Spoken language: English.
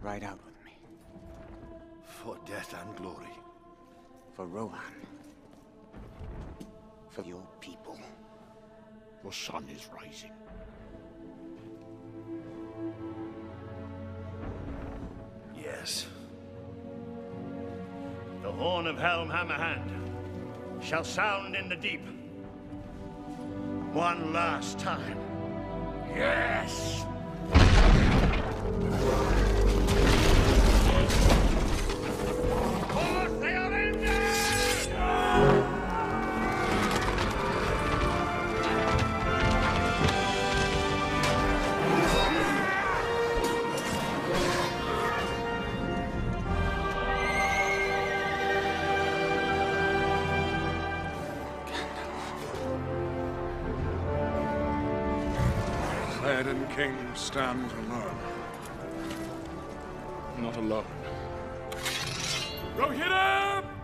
Ride out with me. For death and glory. For Rohan. For your people. The sun is rising. Yes. The horn of Helm Hammerhand shall sound in the deep. One last time. Yes! Forth they are ended! Theoden King stands alone. Not alone. Go hit him!